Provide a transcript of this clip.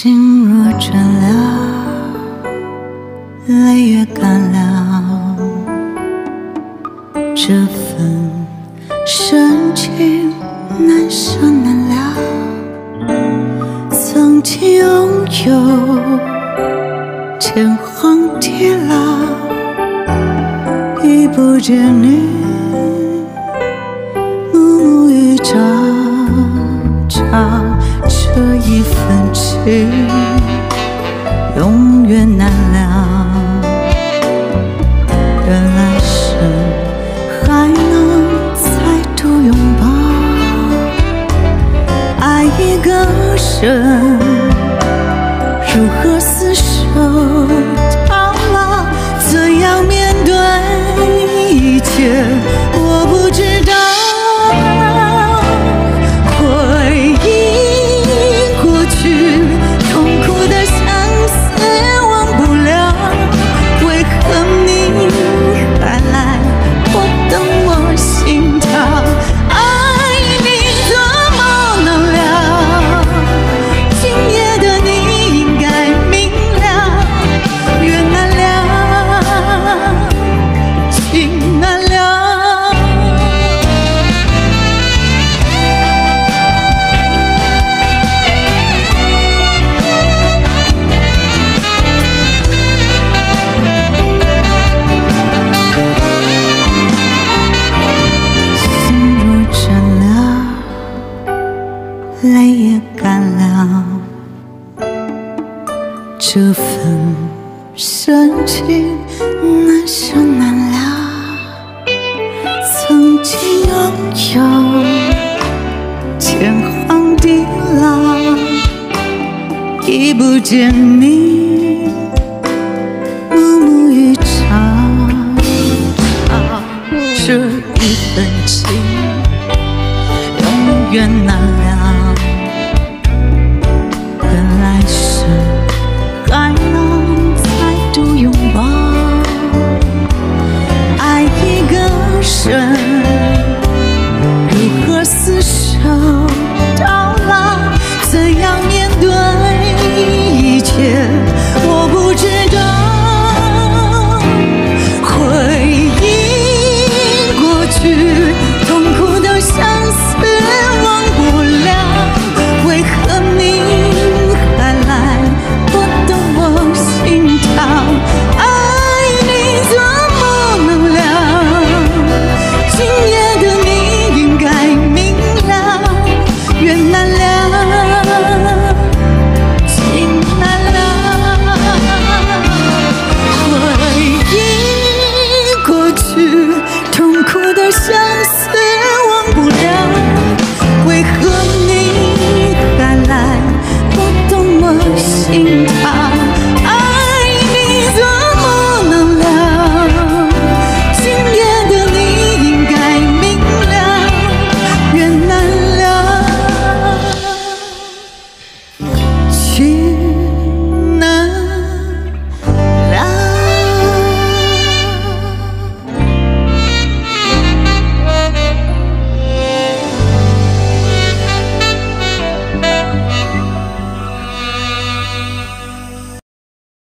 心若倦了，泪也干了，这份深情难舍难了。曾经拥有天荒地老，已不见你暮暮与朝朝，这一份情永远难了。愿来生还能再度拥抱，爱一个人如何厮守到老？怎样面对一切？我不知道。回忆过去，痛苦的相思忘不了。为何你还来我等我心跳？爱你怎么能了？今夜的你应该明了，缘难了，情难了。心如倦了，泪也干了，这份深情难舍难了。曾经拥有天荒地老，已不见你暮暮与朝朝，这一份情永远难了。愿来生还能再度拥抱，爱一个人如何厮守到老？怎样